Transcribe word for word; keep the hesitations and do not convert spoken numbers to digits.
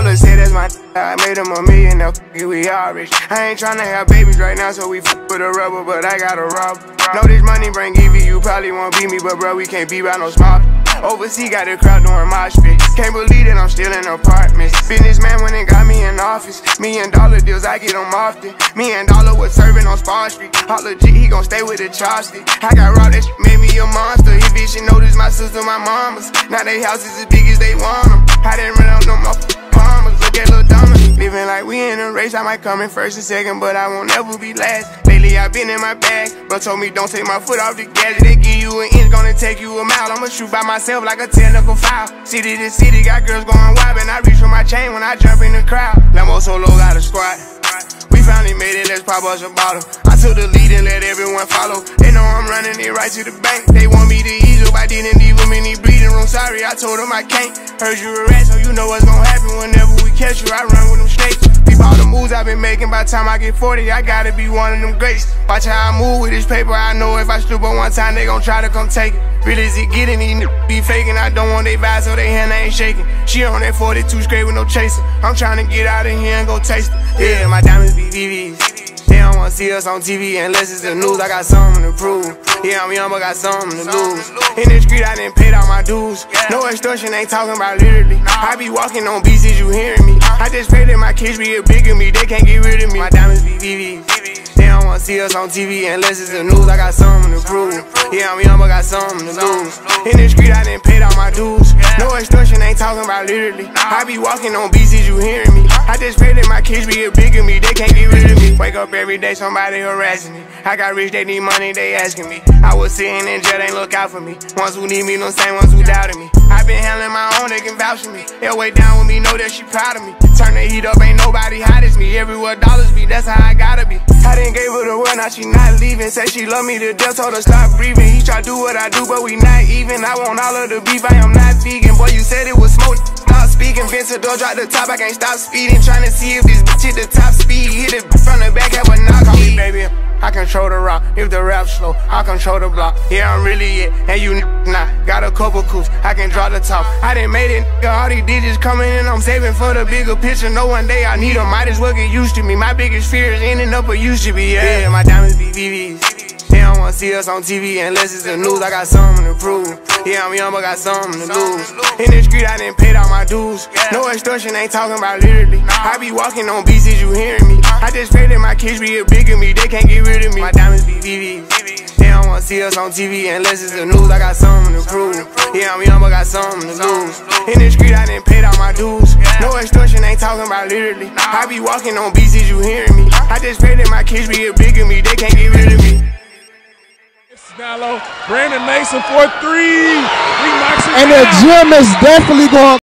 Roller said that's my I made him a million, now we all rich. I ain't tryna have babies right now, so we f with a rubber, but I got a rob. Know this money bring Evie, you probably won't beat me, but bro, we can't be by no small. Overseas got the crowd doing mosh pit. Can't believe that I'm still in apartments. Businessman went and got me in office. Million dollar deals, I get them often. Me and Dollar was serving on Spar Street. Hot legit, he gon' stay with the chopstick. I got robbed, that shit made me a monster. He bitch, she noticed my sister, my mamas. Now they houses as big as they want them. I didn't run out no more farmers. Look at Lil Donna. Living like we in a race, I might come in first and second, but I won't ever be last. Lately I been in my bag, bro told me don't take my foot off the gas. They give you an inch, gonna take you a mile. I'ma shoot by myself like a technical foul. City to city, got girls going wild, and I reach for my chain when I jump in the crowd. Lambo Solo got a squad. We finally made it, let's pop us a bottle. I took the lead and let everyone follow. They know I'm running it right to the bank. They want me to ease up, I didn't leave them in the breathing room. Sorry, I told them I can't. Heard you a rat, so you know what's gonna happen whenever we catch you. I run with them snakes. Peep all the moves I've been making. By the time I get forty, I gotta be one of them greats. Watch how I move with this paper. I know if I slip up one time, they gon' try to come take it. Really, is it getting these niggas be faking? I don't want they vibe, so they hand ain't shaking. She on that forty-two straight with no chaser. I'm trying to get out of here and go taste it. Yeah, my diamonds be V Vs. They don't wanna see us on T V unless it's the news. I got something to prove. Yeah, I'm young, but got something to lose. In the street, I done paid all my dues. No extortion, ain't talking about literally. I be walking on beats, is you hearing me? I just pray that my kids be a bigger me. They can't get rid of me. My diamonds be V Vs. They don't wanna see us on T V unless it's the news. I got something to prove. Yeah, I'm young, but got something to lose. In the street, I done paid all my dues. No extortion, ain't talking about literally. I be walking on beats, is you hearing me? I just pray that my kids be a bigger me. They can't get rid of me. Wake up every day, somebody harassing me. I got rich, they need money, they asking me. I was sitting in jail, they look out for me. Ones who need me, no same ones who doubted me. I been handling my own, they can vouch for me. They'll way down with me, know that she proud of me. Turn the heat up, ain't nobody hot as me. Everywhere dollars be, that's how I gotta be. I done gave her the word, now she not leaving. Say she love me to death, told her stop breathing. He try to do what I do, but we not even. I want all of the beef, I am not vegan. Boy, you said it was smoke, stop speaking. Vincent door, drop the top, I can't stop speeding. Trying to see if this bitch hit the top speed. Hit it from the back, have a knock on me, baby. I control the rock, if the rap slow, I control the block. Yeah, I'm really it, and you not. Got a couple coups, I can draw the top. I done made it, all these digits coming in, I'm saving for the bigger picture. No one day I need them, might as well get used to me. My biggest fear is ending up where used to be, yeah. Yeah, my diamonds be V Vs. They don't wanna see us on T V unless it's the news. I got something to prove. Yeah, I'm young, but got something to lose. In the street, I done paid all my dues. No extortion, ain't talking about literally. I be walking on beats, is you hearing me? I just pray that my kids be a bigger me. They can't get rid of me. My diamonds be V Vs. They don't wanna see us on T V unless it's the news. I got something to prove. Yeah, I'm young, but got something to lose. In the street, I done paid all my dues. No extortion, ain't talking about literally. I be walking on beats, is you hearing me? I just pray that my kids be a bigger me. They can't get rid of me. Brandon Mason for three. And the gym is definitely going